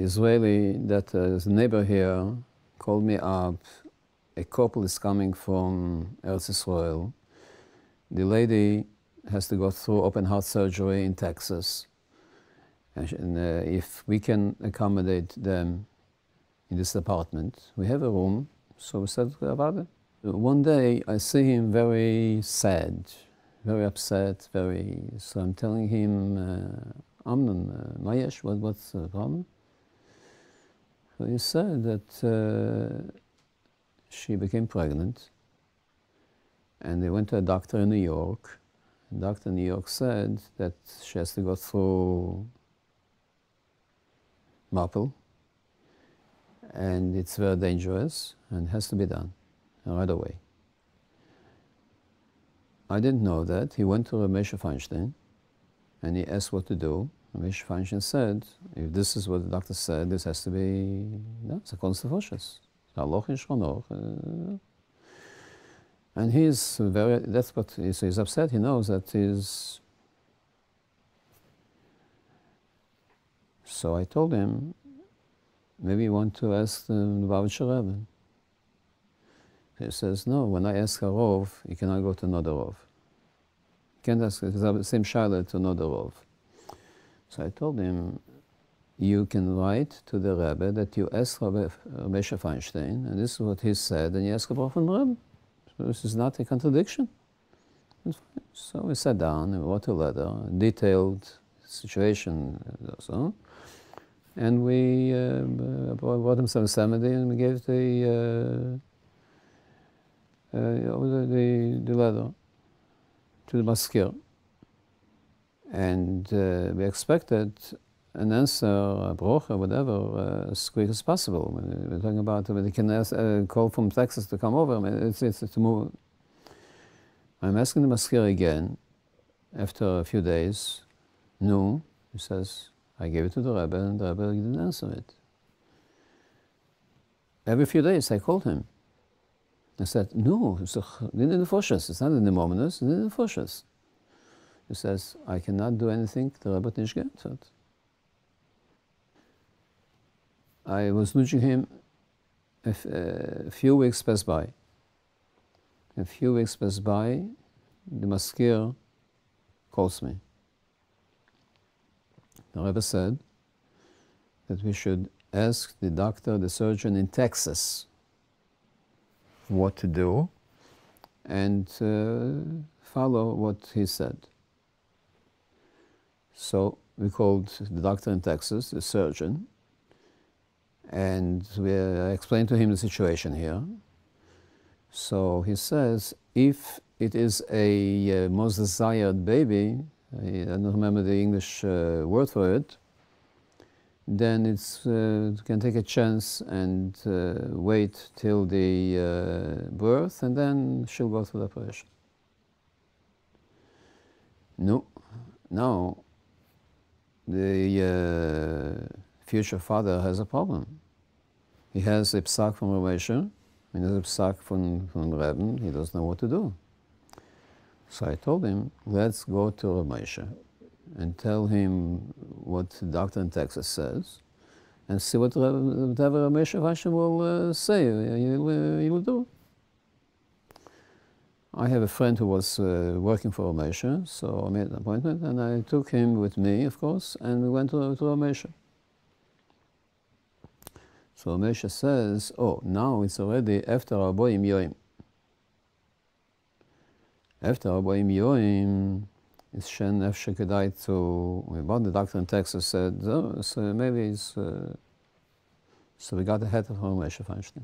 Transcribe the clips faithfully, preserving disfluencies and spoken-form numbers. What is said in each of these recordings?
Israeli that uh, is a neighbor here called me up. A couple is coming from Eretz Israel. The lady has to go through open heart surgery in Texas. And uh, if we can accommodate them in this apartment, we have a room, so we said about it. One day I see him very sad, very upset, very, so I'm telling him, uh, Amnon, uh, Mayesh, what, what's the problem? So he said that uh, she became pregnant, and they went to a doctor in New York. The doctor in New York said that she has to go through Mappel, and it's very dangerous and has to be done right away. I didn't know that. He went to Moshe Feinstein and he asked what to do. Moshe Feinstein said, if this is what the doctor said, this has to be, no, it's a constitution. And he's very, that's what, he's, he's upset. He knows that he's, so I told him, maybe you want to ask the Lubavitcher Rebbe. He says, no, when I ask a Rov, you cannot go to another Rov. You can't ask the same Shaila to another Rov. So I told him, you can write to the Rebbe that you ask Rabbi Mordechai Feinstein, and this is what he said, and you ask about from the Rebbe. So this is not a contradiction. So we sat down and wrote a letter, detailed situation, so, and we uh, brought him some seventy, and we gave the uh, uh, the, the letter to the maskir, and uh, we expected an answer, a brocha, whatever, uh, as quick as possible. We're talking about, they can ask, uh, call from Texas to come over. I mean, it's, it's to move. I'm asking the maskir again, after a few days, no, he says, I gave it to the Rebbe, and the Rebbe didn't answer it. Every few days I called him. I said, no, it's in the Foshes, it's not in the Momentus, it's in the Foshes. He says, I cannot do anything, the Rebbe nicht geantwortet. I was nudging him, a, a few weeks passed by. A few weeks passed by, the maskir calls me. The Rebbe said that we should ask the doctor, the surgeon in Texas, what to do, and uh, follow what he said. So we called the doctor in Texas, the surgeon, and we uh, explained to him the situation here. So he says, if it is a uh, most desired baby, I don't remember the English uh, word for it, then it's uh, can take a chance and uh, wait till the uh, birth, and then she'll go through the operation. No, now the uh, future father has a problem. He has a psak from Moshe, he has a psak from, from Rebbe, he doesn't know what to do. So I told him, let's go to Moshe and tell him what the doctor in Texas says, and see what whatever Moshe Feinstein will uh, say, he will, he will do. I have a friend who was uh, working for Moshe, so I made an appointment, and I took him with me, of course, and we went to, to Moshe. So Moshe says, oh, now it's already after Arboim Yoim. After Arboim Yoim, it's Shen Efshe Kedai to, well, the doctor in Texas said, oh, so maybe it's, uh, so we got ahead of Moshe Feinstein.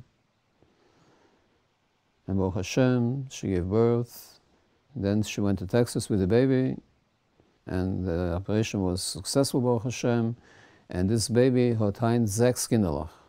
And Baruch Hashem, she gave birth. Then she went to Texas with the baby, and the operation was successful, Baruch Hashem. And this baby hat ein sechs Kinderlach.